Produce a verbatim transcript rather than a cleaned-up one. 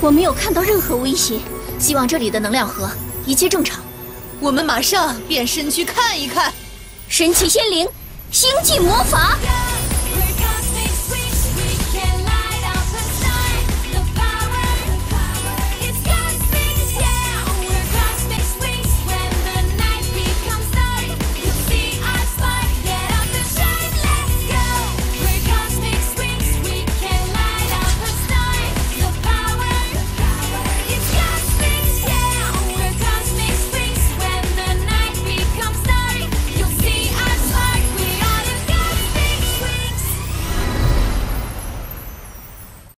我没有看到任何威胁，希望这里的能量盒一切正常。 我们马上变身去看一看。 神奇仙灵，星际魔法。